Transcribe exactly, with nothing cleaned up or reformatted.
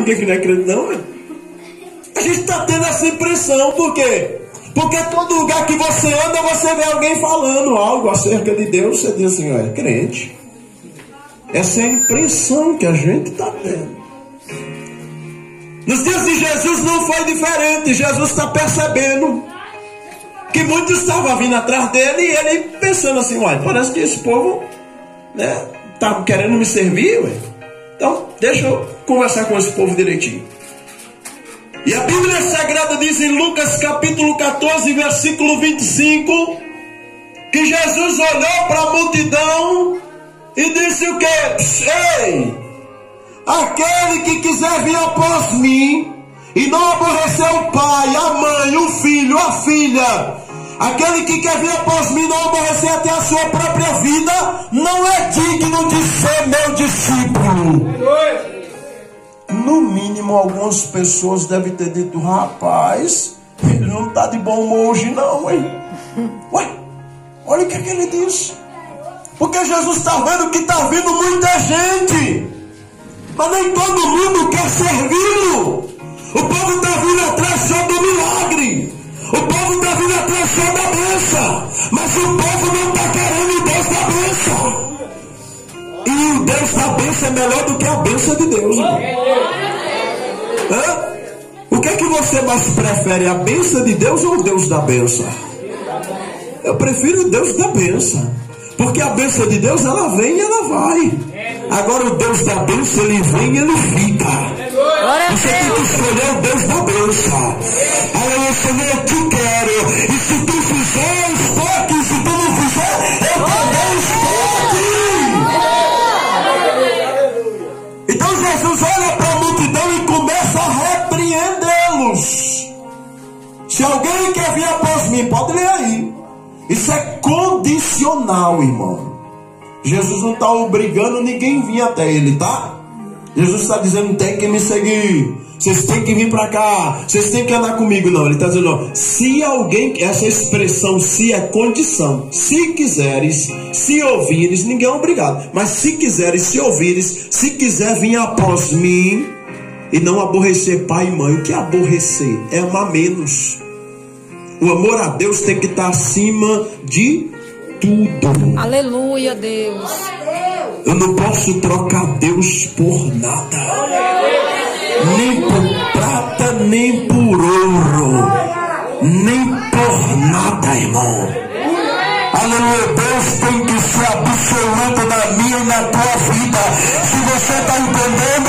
que não é crente não, hein? A gente está tendo essa impressão, por quê? Porque todo lugar que você anda, você vê alguém falando algo acerca de Deus, você diz assim, ó, é crente. Essa é a impressão que a gente está tendo. Nos dias de Jesus não foi diferente. Jesus está percebendo que muitos estavam vindo atrás dele e ele pensando assim, uai, parece que esse povo, né, tá querendo me servir, ué. Então, deixa eu conversar com esse povo direitinho. E a Bíblia Sagrada diz em Lucas capítulo catorze, versículo vinte e cinco, que Jesus olhou para a multidão e disse o quê? Ei, aquele que quiser vir após mim e não aborrecer o pai, a mãe, o filho, a filha, aquele que quer vir após mim e não aborrecer até a sua própria vida, não é digno de ser meu discípulo. No mínimo, algumas pessoas devem ter dito, rapaz, ele não está de bom humor hoje não, hein? Ué, olha o que, é que ele disse. Porque Jesus está vendo que está vindo muita gente, mas nem todo mundo quer servi-lo. O povo está vindo atrás só do milagre. O povo está vindo atrás só da bênção. Mas o povo não está querendo o Deus da bênção. E o Deus da bênção é melhor do que a bênção de Deus. Hã? O que é que você mais prefere? A bênção de Deus ou o Deus da bênção? Eu prefiro o Deus da bênção. Porque a bênção de Deus, ela vem e ela vai. Agora o Deus da bênção, ele vem e ele fica. Você tem que escolher o Deus da bênção. Aí Senhor, eu te quero. E se tu fizer, eu estou aqui. Se tu não fizer, eu também estou aqui. Então Jesus olha para a multidão e começa a repreendê-los. Se alguém quer vir após mim, pode ler aí. Isso é condicional, irmão. Jesus não está obrigando ninguém a vir até ele, tá? Jesus está dizendo, tem que me seguir. Vocês têm que vir para cá. Vocês têm que andar comigo. Não, ele está dizendo, ó, se alguém, essa expressão se é condição. Se quiseres, se ouvires, ninguém é obrigado. Mas se quiseres, se ouvires, se quiser vir após mim e não aborrecer pai e mãe. O que é aborrecer? É amar menos. O amor a Deus tem que estar acima de tudo. Aleluia, Deus. Eu não posso trocar Deus por nada. Nem por prata, nem por ouro. Nem por nada, irmão. Aleluia, Deus tem que ser absoluto na minha e na tua vida. Se você está entendendo,